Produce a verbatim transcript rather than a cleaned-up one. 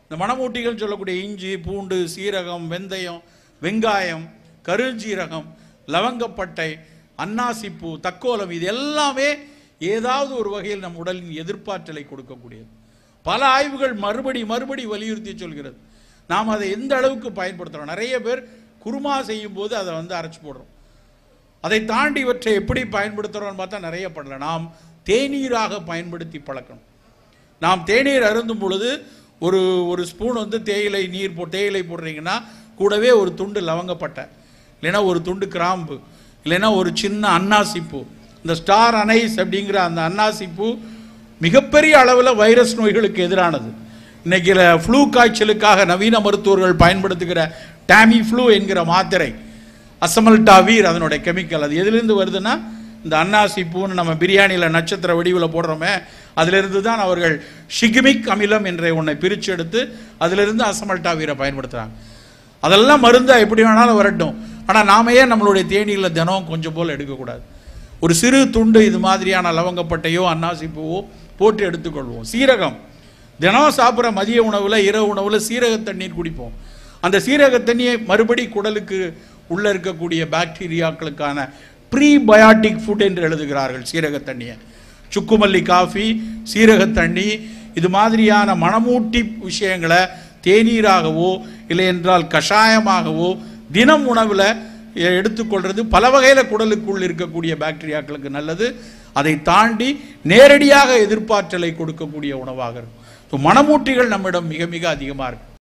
இந்த மணமூட்டிகள் சொல்லக்கூடிய இஞ்சி, பூண்டு, சீரகம், வெந்தயம், வெங்காயம், கருஞ்சீரகம், லவங்கப்பட்டை, அன்னாசிப்பூ, தக்கோலம், இது எல்லாமே ஏதாவது ஒரு வகையில் நம் உடலின் எதிர்ப்பாற்றலை கொடுக்கக்கூடியது. பல ஆய்வுகள் மறுபடி மறுபடி வலியுறுத்தி சொல்கிறது. நாம் அதை எந்த அளவுக்கு பயன்படுத்துகிறோம். நிறைய பேர் குருமா செய்யும் போது அதை வந்து அரைச்சி போடுறோம். அதை தாண்டி இவற்றை எப்படி பயன்படுத்துகிறோம்னு பார்த்தா நிறைய பண்ணல. நாம் தேநீராக பயன்படுத்தி பழக்கணும். நாம் தேநீர் அருந்தும் பொழுது ஒரு ஒரு ஸ்பூன் வந்து தேயிலை நீர் போ தேயிலை போடுறீங்கன்னா கூடவே ஒரு துண்டு லவங்கப்பட்டை, இல்லைன்னா ஒரு துண்டு கிராம்பு, இல்லைன்னா ஒரு சின்ன அன்னாசிப்பூ. இந்த ஸ்டார் அனைஸ் அப்படிங்கிற அந்த அன்னாசிப்பூ மிகப்பெரிய அளவில் வைரஸ் நோய்களுக்கு எதிரானது. இன்னைக்கு ஃப்ளூ காய்ச்சலுக்காக நவீன மருத்துவர்கள் பயன்படுத்துகிற டாமி ஃப்ளூ என்கிற மாத்திரை, அசமல்டாவீர் அதனுடைய கெமிக்கல், அது எதுலேருந்து வருதுன்னா இந்த அன்னாசிப்பூன்னு நம்ம பிரியாணியில் நட்சத்திர வடிவில் போடுறோமே, அதிலிருந்து தான் அவர்கள் ஷிகிமிக் அமிலம் என்ற ஒன்றை பிரித்து எடுத்து அதிலிருந்து அசமல்டாவீரை பயன்படுத்துகிறாங்க. அதெல்லாம் மருந்தாக எப்படி வேணாலும் வரட்டும். ஆனால் நாம ஏன் நம்மளுடைய தேநீரில் தினம் கொஞ்சம் போல் எடுக்கக்கூடாது? ஒரு சிறு துண்டு இது மாதிரியான லவங்கப்பட்டையோ அன்னாசிப்பூவோ போட்டு எடுத்துக்கொள்வோம். சீரகம் தினம் சாப்பிட்ற மதிய உணவில் இரவு உணவில் சீரக தண்ணீர் குடிப்போம். அந்த சீரக தண்ணியை மறுபடி குடலுக்கு உள்ளே இருக்கக்கூடிய பாக்டீரியாக்களுக்கான ப்ரீபயாட்டிக் ஃபுட் என்று எழுதுகிறார்கள். சீரக தண்ணியை சுக்குமல்லி காஃபி, சீரக தண்ணி, இது மாதிரியான மணமூட்டி விஷயங்களை தேநீராகவோ இல்லை என்றால் கஷாயமாகவோ தினம் உணவில் எடுத்துக்கொள்வது பல வகையில் குடலுக்குள் இருக்கக்கூடிய பாக்டீரியாக்களுக்கு நல்லது. அதை தாண்டி நேரடியாக எதிர்ப்பாற்றலை கொடுக்கக்கூடிய உணவாக இருக்கும். ஸோ மணமூட்டிகள் நம்மிடம் மிக மிக அதிகமாக இருக்கு.